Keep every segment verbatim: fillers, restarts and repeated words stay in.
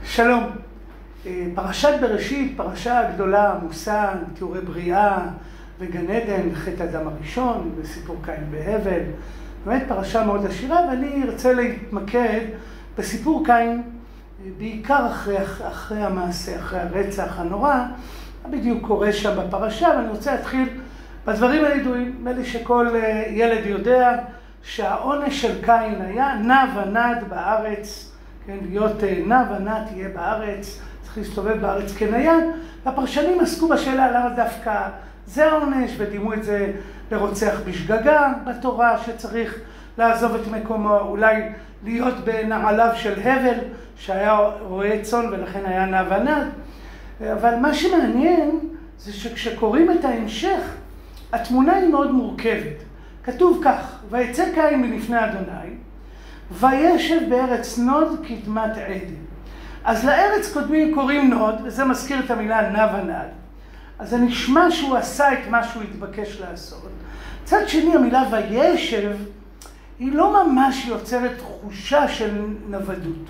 שלום. פרשת בראשית, פרשה גדולה, עמוסה, תיאורי בריאה וגן עדן, חטא אדם הראשון וסיפור קין והבל. באמת פרשה מאוד עשירה, ואני ארצה להתמקד בסיפור קין, בעיקר אחרי, אחרי המעשה, אחרי הרצח הנורא, בדיוק קורה שם בפרשה, ואני רוצה להתחיל בדברים הידועים. נדמה לי שכל ילד יודע שהעונש של קין היה נע ונד בארץ, כן, להיות נע ונד תהיה בארץ, צריך להסתובב בארץ כנייד, והפרשנים עסקו בשאלה למה דווקא זה העונש, ודימו את זה לרוצח בשגגה בתורה, שצריך לעזוב את מקומו, אולי להיות בנעליו של הבל, שהיה רועה צאן ולכן היה נע ונד. אבל מה שמעניין זה שכשקוראים את ההמשך, התמונה היא מאוד מורכבת. כתוב כך: ויצא קין מלפני אדוני, וישב בארץ נוד קדמת עדן. אז לארץ קודמים קוראים נוד, וזה מזכיר את המילה נע ונד. אז זה נשמע שהוא עשה את מה שהוא התבקש לעשות. צד שני, המילה וישב היא לא ממש יוצרת תחושה של נוודות.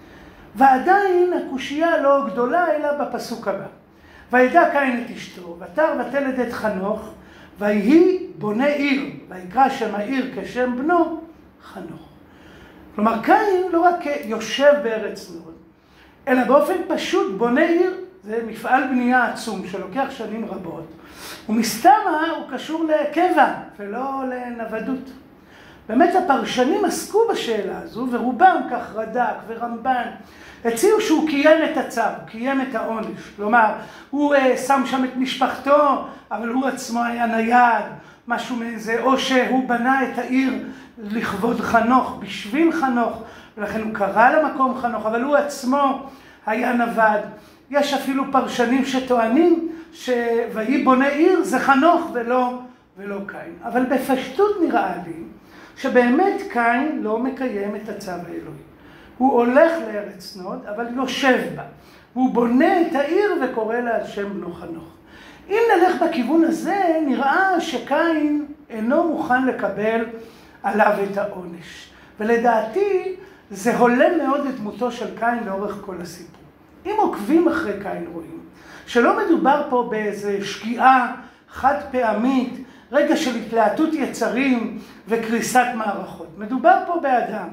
ועדיין הקושייה לא גדולה, אלא בפסוק הבא. וידע קין את אשתו, ותר ותלד את חנוך, ויהי בונה עיר, ויקרא שם העיר כשם בנו חנוך. כלומר, קין לא רק יושב בארץ נוד, אלא באופן פשוט בונה עיר. זה מפעל בנייה עצום שלוקח שנים רבות, ומסתמה הוא קשור לקבע ולא לנוודות. באמת הפרשנים עסקו בשאלה הזו, ורובם, כך רד"ק ורמב"ן, הציעו שהוא קיים את הצו, הוא קיים את העונש. כלומר, הוא uh, שם שם את משפחתו, אבל הוא עצמו היה נייד, משהו מזה, או שהוא בנה את העיר לכבוד חנוך, בשביל חנוך, ולכן הוא קרא למקום חנוך, אבל הוא עצמו היה נווד. יש אפילו פרשנים שטוענים שויהי בונה עיר זה חנוך ולא, ולא קין. אבל בפשטות נראה לי שבאמת קין לא מקיים את הצו האלוהי. הוא הולך לארץ נוד, אבל יושב בה. הוא בונה את העיר וקורא לה על שם בנו חנוך. אם נלך בכיוון הזה, נראה שקין אינו מוכן לקבל עליו את העונש. ולדעתי זה הולם מאוד את דמותו של קין לאורך כל הסיפור. אם עוקבים אחרי קין רואים שלא מדובר פה באיזה שגיאה חד פעמית, רגע של התלהטות יצרים וקריסת מערכות. מדובר פה באדם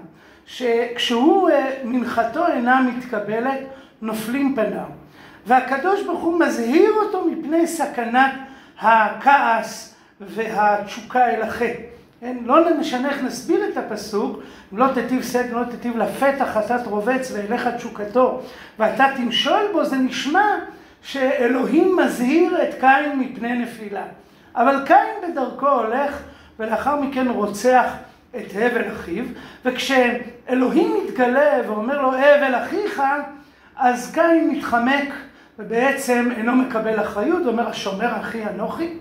שכשהוא מנחתו אינה מתקבלת, נופלים פניו. והקדוש ברוך הוא מזהיר אותו מפני סכנת הכעס והתשוקה אל החטא. לא משנה איך נסביר את הפסוק, אם לא תטיב שד, לא תטיב לפתח חטאת רובץ ואליך תשוקתו ואתה תמשול בו, זה נשמע שאלוהים מזהיר את קין מפני נפילה. אבל קין בדרכו הולך ולאחר מכן רוצח את הבל אחיו, וכשאלוהים מתגלה ואומר לו הבל אחיך, אז קין מתחמק ובעצם אינו מקבל אחריות, ואומר השומר אחי אנוכי.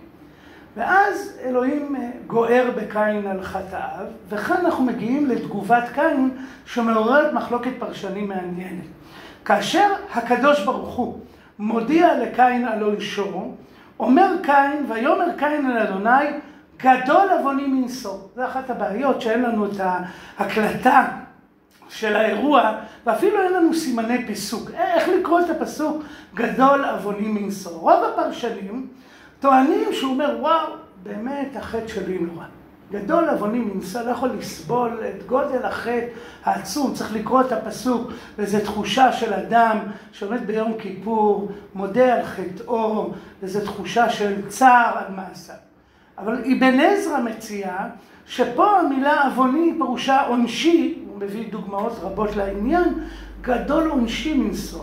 ואז אלוהים גוער בקין על חטאיו, וכאן אנחנו מגיעים לתגובת קין שמעוררת מחלוקת פרשנים מעניינת. כאשר הקדוש ברוך הוא מודיע לקין על עונשו, אומר קין, ויאמר קין אל אדוני, גדול עווני מנשוא. זה אחת הבעיות שאין לנו את ההקלטה של האירוע, ואפילו אין לנו סימני פיסוק. איך לקרוא את הפסוק גדול עווני מנשוא? רוב הפרשנים טוענים שהוא אומר, וואו, באמת החטא שלי נורא. גדול עווני מנשוא, לא יכול לסבול את גודל החטא העצום. צריך לקרוא את הפסוק, וזו תחושה של אדם שעומד ביום כיפור, מודה על חטאו, וזו תחושה של צער על מעשיו. אבל אבן עזרא מציע שפה המילה עווני פירושה עונשי, הוא מביא דוגמאות רבות לעניין, גדול עונשי מנשוא.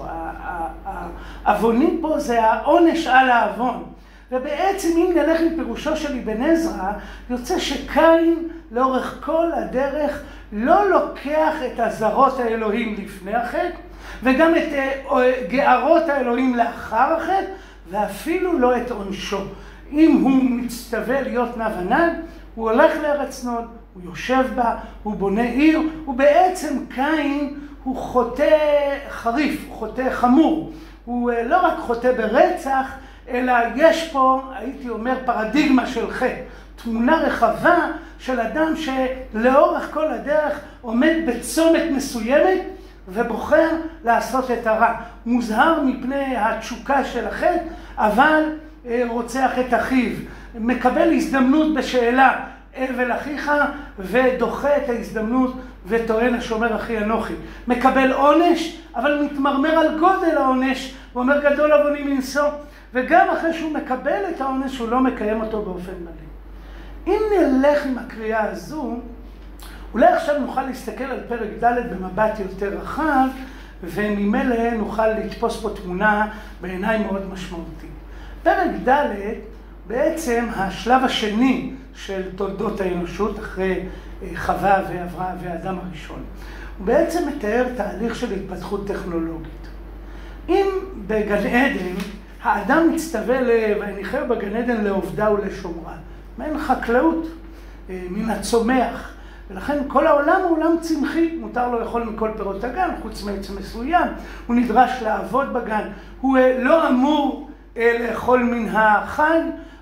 העווני פה זה העונש על העוון. ובעצם אם נלך עם פירושו של אבן עזרא, יוצא שקין לאורך כל הדרך לא לוקח את הזרות האלוהים לפני החטא, וגם את גערות האלוהים לאחר החטא, ואפילו לא את עונשו. אם הוא מצטווה להיות נע ונד, הוא הולך לארץ נוד, הוא יושב בה, הוא בונה עיר, ובעצם קין הוא חוטא חריף, הוא חוטא חמור. הוא לא רק חוטא ברצח, אלא יש פה, הייתי אומר, פרדיגמה של חטא. תמונה רחבה של אדם שלאורך כל הדרך עומד בצומת מסוימת ובוחר לעשות את הרע. מוזהר מפני התשוקה של החטא, אבל רוצח את אחיו. מקבל הזדמנות בשאלה, אבל אחיך, ודוחה את ההזדמנות וטוען השומר אחי אנוכי. מקבל עונש, אבל מתמרמר על גודל העונש, ואומר גדול עווני מנשוא. וגם אחרי שהוא מקבל את העונש, הוא לא מקיים אותו באופן מלא. אם נלך עם הקריאה הזו, אולי עכשיו נוכל להסתכל על פרק ד' במבט יותר רחב, וממילא נוכל לתפוס פה תמונה בעיניי מאוד משמעותית. פרק ד' בעצם השלב השני של תולדות האנושות, אחרי חווה ואברהם והאדם הראשון. הוא בעצם מתאר תהליך של התפתחות טכנולוגית. אם בגן עדן האדם מצטווה ויחיה בגן עדן לעובדה ולשומרה, מעין חקלאות מן הצומח, ולכן כל העולם הוא עולם צמחי, מותר לו לאכול מכל פירות הגן, חוץ מעץ מסוים, הוא נדרש לעבוד בגן, הוא לא אמור לאכול מן החי,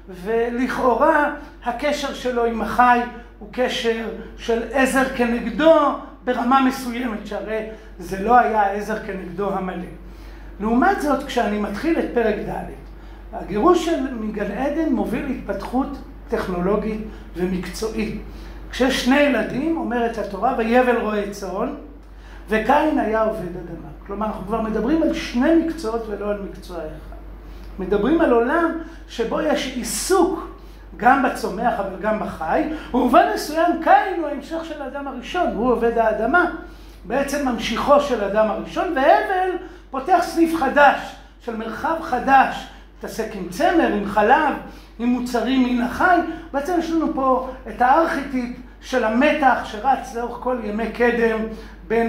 ולכאורה הקשר שלו עם החי הוא קשר של עזר כנגדו ברמה מסוימת, שהרי זה לא היה העזר כנגדו המלא. לעומת זאת, כשאני מתחיל את פרק ד', הגירוש של מגן עדן מוביל להתפתחות טכנולוגית ומקצועית. כשיש שני ילדים, אומרת התורה, ויבל רועה צאן, וקין היה עובד אדמה. כלומר, אנחנו כבר מדברים על שני מקצועות ולא על מקצוע אחד. מדברים על עולם שבו יש עיסוק גם בצומח אבל גם בחי, ובמובן מסוים קין הוא ההמשך של האדם הראשון, הוא עובד האדמה, בעצם ממשיכו של האדם הראשון, והבל פותח סניף חדש של מרחב חדש, מתעסק עם צמר, עם חלב, עם מוצרים מן החי. בעצם יש לנו פה את הארכיטיפ של המתח שרץ לאורך כל ימי קדם בין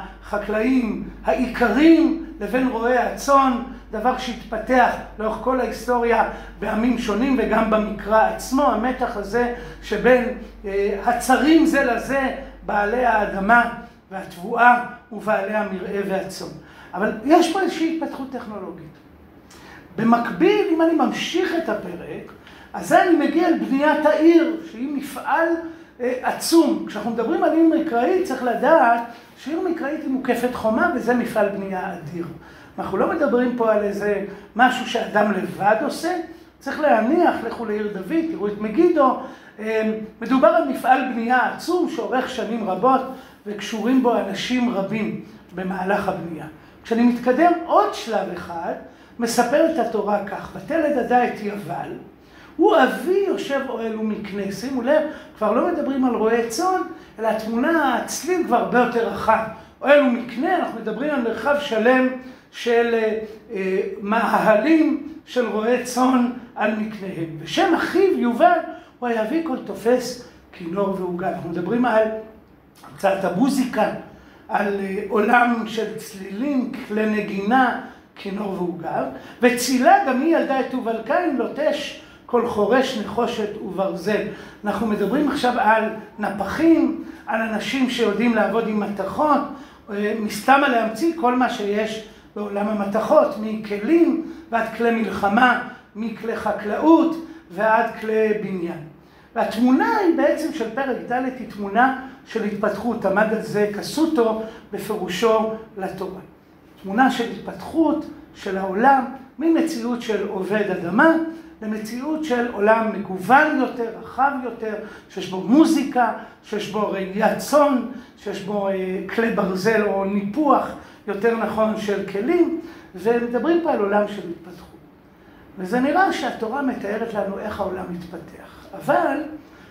החקלאים העיקרים לבין רועי הצאן, דבר שהתפתח לאורך כל ההיסטוריה בעמים שונים וגם במקרא עצמו, המתח הזה שבין הצרים זה לזה, בעלי האדמה והתבואה ובעלי המרעה והצאן. אבל יש פה איזושהי התפתחות טכנולוגית. במקביל, אם אני ממשיך את הפרק, אז אני מגיע לבניית העיר, שהיא מפעל אה, עצום. כשאנחנו מדברים על עיר מקראית, צריך לדעת שעיר מקראית היא מוקפת חומה, וזה מפעל בנייה אדיר. אנחנו לא מדברים פה על איזה משהו שאדם לבד עושה, צריך להניח, לכו לעיר דוד, תראו את מגידו. אה, מדובר על מפעל בנייה עצום, שאורך שנים רבות, וקשורים בו אנשים רבים במהלך הבנייה. כשאני מתקדם עוד שלב אחד, מספרת התורה כך, ותלד עדה את יבל, הוא אבי יושב אוהל ומקנה. שימו לב, כבר לא מדברים על רועי צאן, אלא התמונה הצליל כבר הרבה יותר רחב. אוהל ומקנה, אנחנו מדברים על מרחב שלם של אה, מאהלים של רועי צאן על מקניהם. ושם אחיו יובל הוא היביא כל תופס כינור ועוגה. אנחנו מדברים על קצת המוזיקה, על אה, עולם של צלילים, כלי נגינה, כינור ועוגב, וצילה גם היא ילדה את יובל קין, לוטש כל חורש נחושת וברזל. אנחנו מדברים עכשיו על נפחים, על אנשים שיודעים לעבוד עם מתכות, מסתם להמציא כל מה שיש בעולם המתכות, מכלים ועד כלי מלחמה, מכלי חקלאות ועד כלי בניין. והתמונה היא בעצם של פרק ד' היא תמונה של התפתחות, עמד על זה קסוטו בפירושו לתורה. תמונה של התפתחות של העולם ממציאות של עובד אדמה למציאות של עולם מגוון יותר, רחב יותר, שיש בו מוזיקה, שיש בו ראיית צאן, שיש בו אה, כלי ברזל או ניפוח יותר נכון של כלים, ומדברים פה על עולם של התפתחות. וזה נראה שהתורה מתארת לנו איך העולם מתפתח. אבל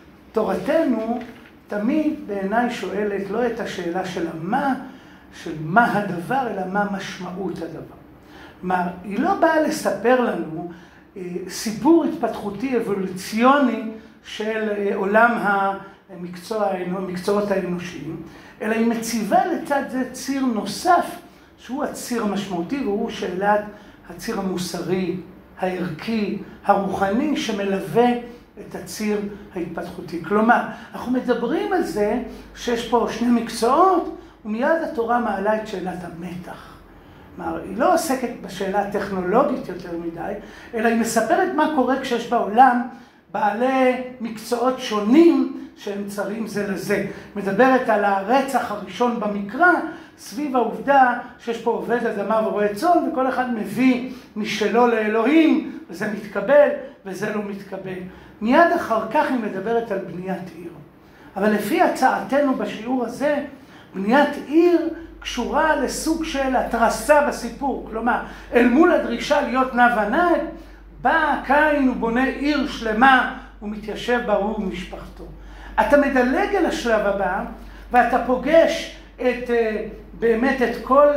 תורתנו תמיד בעיניי שואלת לא את השאלה של המה, של מה הדבר, אלא מה משמעות הדבר. כלומר, היא לא באה לספר לנו אה, סיפור התפתחותי אבולוציוני של אה, עולם המקצוע, המקצועות האנושיים, אלא היא מציבה לצד זה ציר נוסף, שהוא הציר המשמעותי, והוא שאלת הציר המוסרי, הערכי, הרוחני, שמלווה את הציר ההתפתחותי. כלומר, אנחנו מדברים על זה שיש פה שני מקצועות, ומיד התורה מעלה את שאלת המתח. כלומר, היא לא עוסקת בשאלה הטכנולוגית יותר מדי, אלא היא מספרת מה קורה כשיש בעולם בעלי מקצועות שונים שהם צרים זה לזה. מדברת על הרצח הראשון במקרא, סביב העובדה שיש פה עובד אדמה ורועה צאן, וכל אחד מביא משלו לאלוהים, וזה מתקבל וזה לא מתקבל. מיד אחר כך היא מדברת על בניית עיר. אבל לפי הצעתנו בשיעור הזה, בניית עיר קשורה לסוג של התרסה בסיפור. כלומר, אל מול הדרישה להיות נע ונד, בא קין ובונה עיר שלמה ומתיישב בה הוא ומשפחתו. אתה מדלג אל השלב הבא, ואתה פוגש את, באמת את כל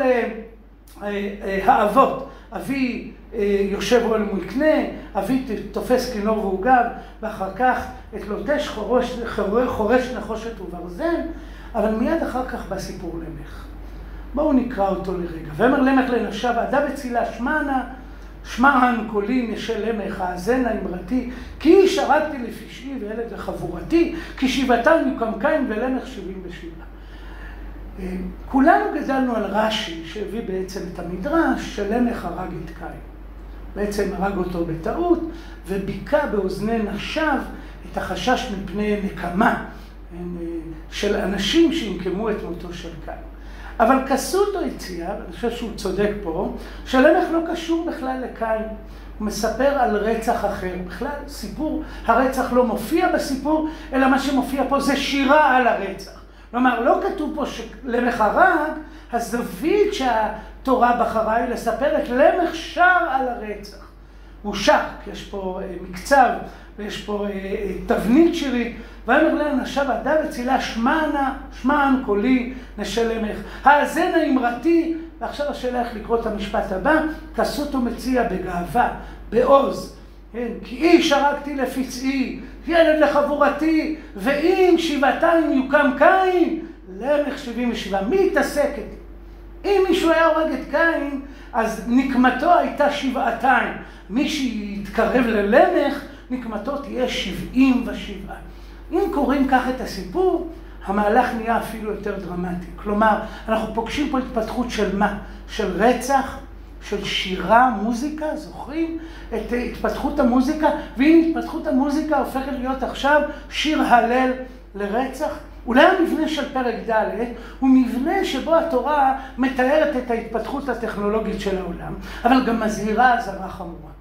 האבות. אבי יושב רועל מול קנה, אבי תופס כינור ועוגב, ואחר כך את לוטש חורש, חורש נחושת וברזל, אבל מיד אחר כך בא סיפור למך. בואו נקרא אותו לרגע. ואמר למך לנשיו, עדה בצילה שמענה, שמען קולי נשל למך, האזנה אמרתי, כי איש הרגתי לפשעי וילד לחבורתי, כי שבעתן יוקם קין ולמך שבעים ושבעה. כולנו גדלנו על רש"י שהביא בעצם את המדרש שלמך הרג את קין. בעצם הרג אותו בטעות וביקע באוזני נשיו את החשש מפני נקמה של אנשים שינקמו את מותו של קין. אבל קסוטו הציע, ואני חושב שהוא צודק פה, שלמך לא קשור בכלל לקין. הוא מספר על רצח אחר. בכלל סיפור, הרצח לא מופיע בסיפור, אלא מה שמופיע פה זה שירה על הרצח. כלומר, לא כתוב פה שלמך הרג, הזווית שהתורה בחרה היא לספר את למך שר על הרצח. הוא שר, כי יש פה מקצב ויש פה תבנית שירית. ואמר לנשיו עדה בצילה שמענה, שמען קולי נשל למך. האזנה אמרתי, ועכשיו השאלה איך לקרוא את המשפט הבא, כסותו מציע בגאווה, בעוז. כן, כי איש הרגתי לפצעי, ילד לחבורתי, ואם שבעתיים יוקם קין, למך שבעים ושבעה. מי התעסקת? אם מישהו היה הורג את קין, אז נקמתו הייתה שבעתיים. מי שיתקרב ללמך, נקמתו תהיה שבעים ושבעה. אם קוראים כך את הסיפור, המהלך נהיה אפילו יותר דרמטי. כלומר, אנחנו פוגשים פה התפתחות של מה? של רצח, של שירה, מוזיקה, זוכרים? את התפתחות המוזיקה, ואם התפתחות המוזיקה הופכת להיות עכשיו שיר הלל לרצח, אולי המבנה של פרק ד' הוא מבנה שבו התורה מתארת את ההתפתחות הטכנולוגית של העולם, אבל גם מזהירה אזהרה חמורה.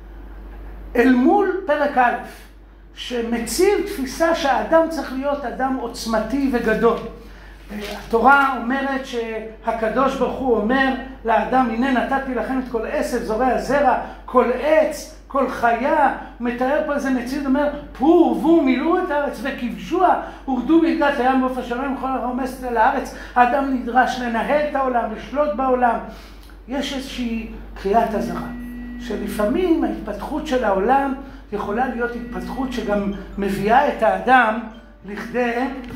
אל מול פרק א', שמציב תפיסה שהאדם צריך להיות אדם עוצמתי וגדול. התורה אומרת שהקדוש ברוך הוא אומר לאדם, הנה נתתי לכם את כל עשב, זורע זרע, כל עץ, כל חיה. הוא מתאר פה איזה מציאות, אומר, פרו ורבו מילאו את הארץ וכבשוה, ורדו בגדת הים ועוף השמיים וכל הרומס אל הארץ. האדם נדרש לנהל את העולם, לשלוט בעולם. יש איזושהי קריאת אזהרה, שלפעמים ההתפתחות של העולם יכולה להיות התפתחות שגם מביאה את האדם לכדי,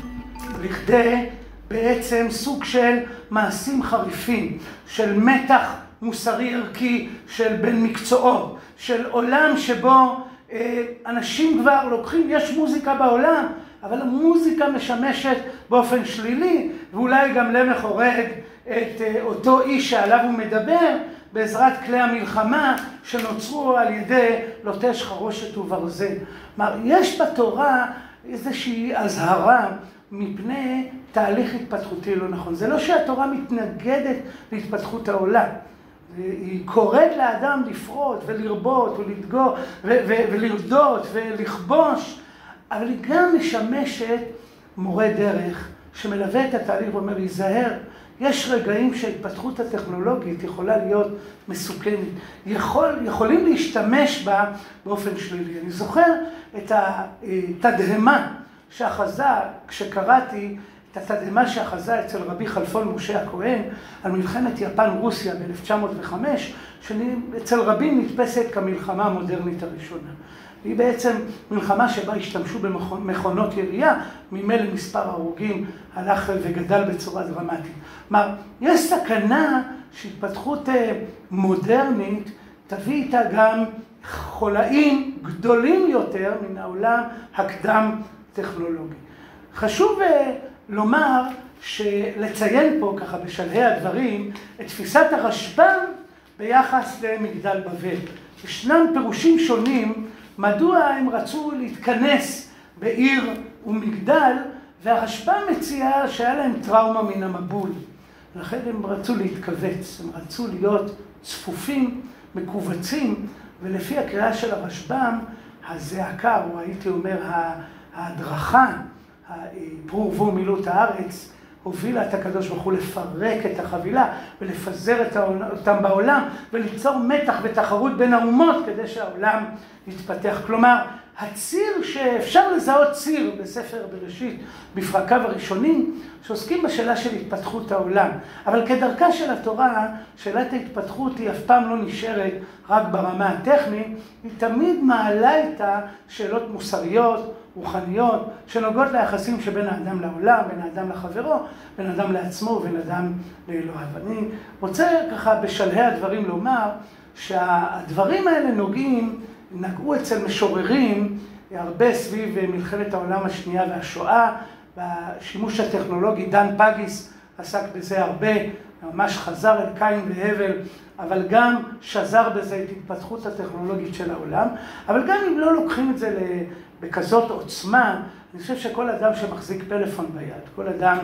לכדי בעצם סוג של מעשים חריפים, של מתח מוסרי ערכי, של בין מקצועות, של עולם שבו אה, אנשים כבר לוקחים, יש מוזיקה בעולם, אבל המוזיקה משמשת באופן שלילי, ואולי גם למך הורג את אה, אותו איש שעליו הוא מדבר, בעזרת כלי המלחמה שנוצרו על ידי לוטש חרושת וברזל. כלומר, יש בתורה איזושהי אזהרה מפני תהליך התפתחותי לא נכון. זה לא שהתורה מתנגדת להתפתחות העולם. היא קוראת לאדם לפרוט ולרבות ולדגור ולרדות ולכבוש, אבל היא גם משמשת מורה דרך שמלווה את התהליך ואומר, להיזהר. יש רגעים שההתפתחות הטכנולוגית יכולה להיות מסוכנת. יכול, יכולים להשתמש בה באופן שלילי. אני זוכר את התדהמה שאחזה, כשקראתי את התדהמה שאחזה אצל רבי חלפון משה הכהן על מלחמת יפן-רוסיה ב-אלף תשע מאות וחמש, שאצל רבים נתפסת כמלחמה המודרנית הראשונה. היא בעצם מלחמה שבה השתמשו במכונות ירייה, ממילא מספר הרוגים הלך וגדל בצורה דרמטית. כלומר, יש סכנה שהתפתחות מודרנית תביא איתה גם חולאים גדולים יותר מן העולם הקדם טכנולוגי. חשוב לומר שלציין פה ככה בשלהי הדברים את תפיסת הרשב"ם ביחס למגדל בבל. ישנם פירושים שונים מדוע הם רצו להתכנס בעיר ומגדל, והרשב"ם מציע שהיה להם טראומה מן המבול. לכן הם רצו להתכווץ, הם רצו להיות צפופים, מקובצים, ולפי הקריאה של הרשב"ם, הזעקה, או הייתי אומר, ההדרכה, פרו ורבו מילאו את הארץ, הובילה את הקדוש ברוך הוא לפרק את החבילה ולפזר אותם בעולם וליצור מתח ותחרות בין האומות כדי שהעולם יתפתח. כלומר, הציר שאפשר לזהות ציר בספר בראשית בפרקיו הראשונים שעוסקים בשאלה של התפתחות העולם. אבל כדרכה של התורה, שאלת ההתפתחות היא אף פעם לא נשארת רק ברמה הטכנית, היא תמיד מעלה איתה שאלות מוסריות, רוחניות, שנוגעות ליחסים שבין האדם לעולם, בין האדם לחברו, בין האדם לעצמו ובין האדם לאלוהיו. אני רוצה ככה בשלהי הדברים לומר שהדברים האלה נוגעים, נגעו אצל משוררים הרבה סביב מלחמת העולם השנייה והשואה, בשימוש הטכנולוגי. דן פגיס עסק בזה הרבה, ממש חזר אל קין והבל, אבל גם שזר בזה את התפתחות הטכנולוגית של העולם. אבל גם אם לא לוקחים את זה בכזאת עוצמה, אני חושב שכל אדם שמחזיק פלאפון ביד, כל אדם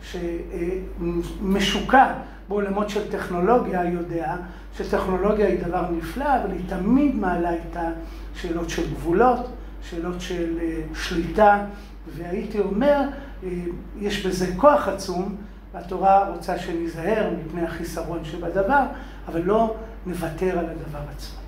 שמשוקע בעולמות של טכנולוגיה יודע שטכנולוגיה היא דבר נפלא, אבל היא תמיד מעלה איתה שאלות של גבולות, שאלות של שליטה, והייתי אומר, יש בזה כוח עצום, והתורה רוצה שניזהר מפני החיסרון שבדבר, אבל לא נוותר על הדבר עצמו.